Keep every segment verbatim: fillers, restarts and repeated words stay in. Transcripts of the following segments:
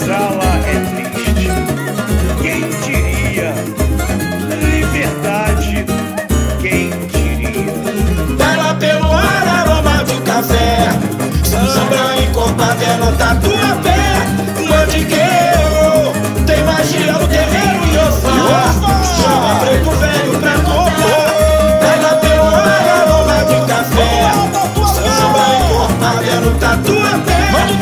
senzala é triste. Quem diria? Liberdade, quem diria? Vai lá pelo ar, aroma de café, samba encorpada é no tatuapé. Mantiqueiro, tem magia no terreiro e ofá. Chama preto velho pra comprar. Vai lá pelo ar, aroma de café, samba encorpada é no tatuapé.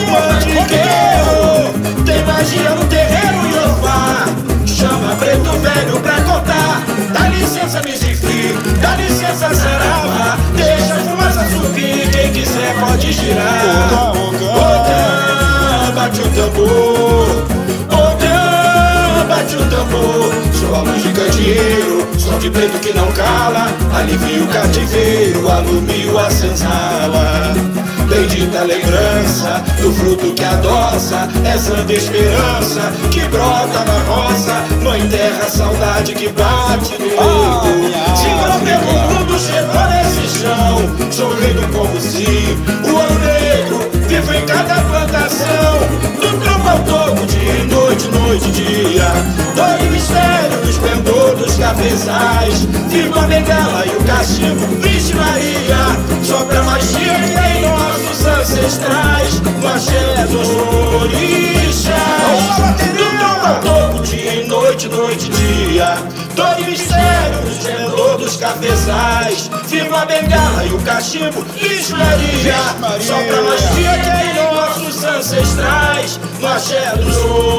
Mantiqueiro, tem magia no terreiro e ofá. Chama preto velho pra contar. Dá licença, Mizifri, dá licença, Sarava. Deixa a fumaça subir, quem quiser pode girar. Odã, bate o tambor. Odã, bate o tambor. Sua luz de candeeiro, som de preto que não cala. Alivia o cativeiro, alumio a senzala. Bendita lembrança do fruto que adoça, essa de esperança que brota na roça. Mãe terra, saudade que bate no peito. Se pelo mundo chegou nesse chão, sorrindo como se o ouro negro vivo em cada plantação. Do tronco ao topo, dia e noite, noite e dia. Dor e mistério do esplendor dos cafezais. Viva a bengala e o cachimbo, Vixe Maria. Sopra a magia que tem nossos ancestrais. No axé dos orixás. Do tronco ao topo, dia e noite, noite e dia. Dor e mistério do esplendor dos cafezais. Viva a bengala e o cachimbo, Vixe Maria. Sopra a magia que tem nossos ancestrais. No axé dos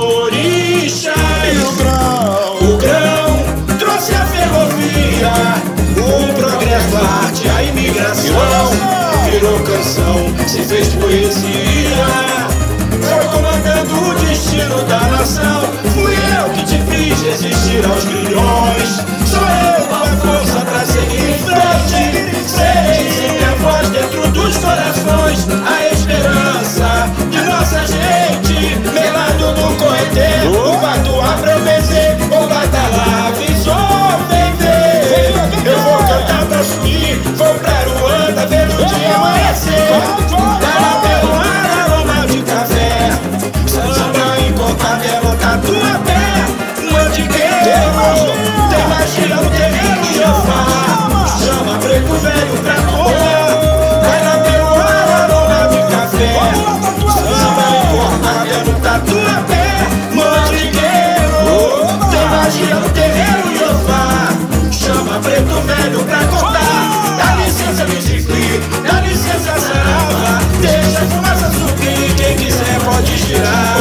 orixás. O grão, o grão trouxe a ferrovia, o progresso, a arte, a imigração. Virou canção, se fez poesia, foi comandando o destino da nação. Fui eu que te fiz resistir aos grilhões. Sou eu a força pra seguir em frente. Serei sempre a voz dentro dos corações. A esperança de nossa gente, melado no correteiro. O Batuá pra eu vencer, o Batalá avisou, vem ver. Eu vou cantar pra subir, vou pra Ruanda ver o dia amanhecer. Dá pelo ar, aroma de café, samba encorpada é no tatuapé. Mantiqueiro, tem magia no terreno de ofá. Chama preto velho pra comprar. Vai lá pelo ar, aroma de café, samba encorpada é no tatuapé. Mantiqueiro, tem magia no terreno de ofá. Chama preto velho pra contar. Dá licença, Mizifri, dá licença, Sarava. Deixa a fumaça subir, quem quiser pode girar.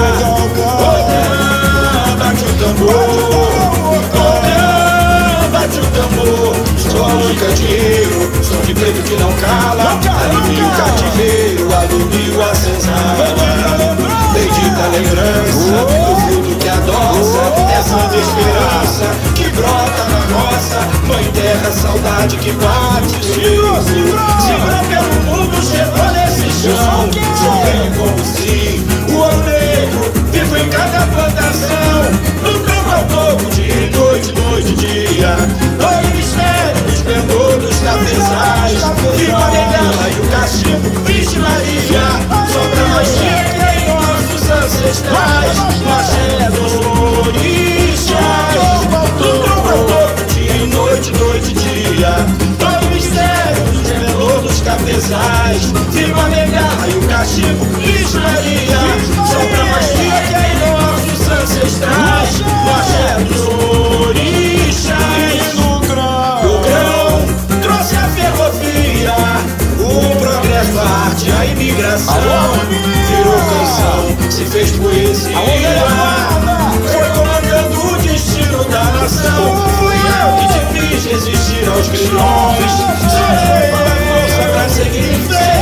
Odã, bate o tambor. Odã, bate o tambor. Som de candeeiro, som de preto que não cala. Alivia o cativeiro, alumio a senzala. Bendita lembrança do fruto que adoça, essa de esperança que brota na roça. Mãe terra, saudade que bate no peito. Segurou pelo mundo, chegou nesse chão. Sorrindo como se o ouro negro vivo em cada plantação. Do tronco ao topo, dia e noite, noite e dia. Dor e mistério do esplendor dos cafezais. Viva a bengala e o cachimbo, Vixe Maria. Sopra a magia que tem nossos ancestrais. No axé dos orixás. Do tronco ao topo, dia e noite, noite e dia. Dor e mistério do esplendor dos cafezais. Viva a bengala e o cachimbo, Vixe Maria. Sopra a magia que tem nossos ancestrais. No axé dos orixás. o grão, O grão trouxe a ferrovia, o progresso, a arte, a imigração. Virou canção, se fez poesia, foi comandando o destino da nação. Fui eu que te fiz resistir aos grilhões. Sou eu a força pra seguir em frente.